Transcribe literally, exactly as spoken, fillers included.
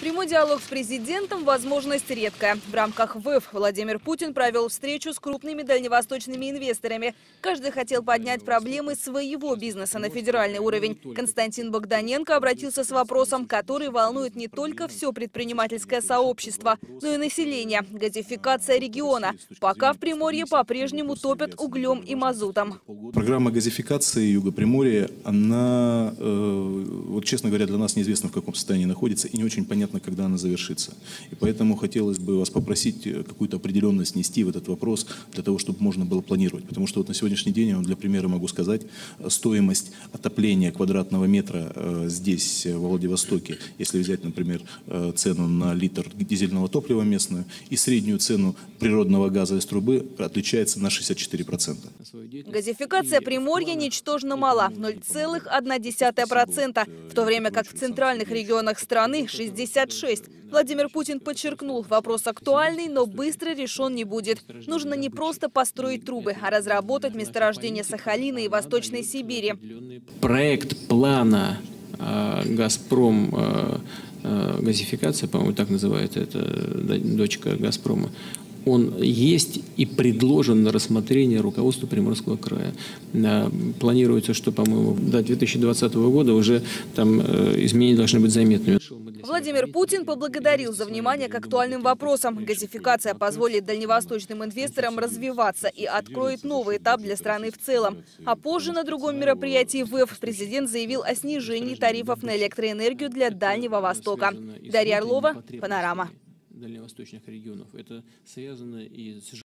Прямой диалог с президентом – возможность редкая. В рамках ВЭФ Владимир Путин провел встречу с крупными дальневосточными инвесторами. Каждый хотел поднять проблемы своего бизнеса на федеральный уровень. Константин Богданенко обратился с вопросом, который волнует не только все предпринимательское сообщество, но и население – газификация региона. Пока в Приморье по-прежнему топят углем и мазутом. Программа газификации Юга Приморья, она, э, вот честно говоря, для нас неизвестно, в каком состоянии находится, и не очень понятно, когда она завершится. И поэтому хотелось бы вас попросить какую-то определенность нести в этот вопрос, для того, чтобы можно было планировать. Потому что вот на сегодняшний день, я вам для примера могу сказать, стоимость отопления квадратного метра э, здесь, во Владивостоке, если взять, например, э, цену на литр дизельного топлива местную и среднюю цену природного газа из трубы, отличается на шестьдесят четыре процента. Газификация Приморья ничтожно мала – ноль целых одна десятая процента, в то время как в центральных регионах страны – шестьдесят шесть. Владимир Путин подчеркнул, вопрос актуальный, но быстро решен не будет. Нужно не просто построить трубы, а разработать месторождение Сахалина и Восточной Сибири. Проект плана э, «Газпром», э, э, газификация, по-моему, так называют это, дочка «Газпрома», он есть и предложен на рассмотрение руководству Приморского края. Планируется, что, по-моему, до две тысячи двадцатого года уже там изменения должны быть заметными. Владимир Путин поблагодарил за внимание к актуальным вопросам. Газификация позволит дальневосточным инвесторам развиваться и откроет новый этап для страны в целом. А позже на другом мероприятии ВЭФ президент заявил о снижении тарифов на электроэнергию для Дальнего Востока. Дарья Орлова, Панорама. Дальневосточных регионов. Это связано и с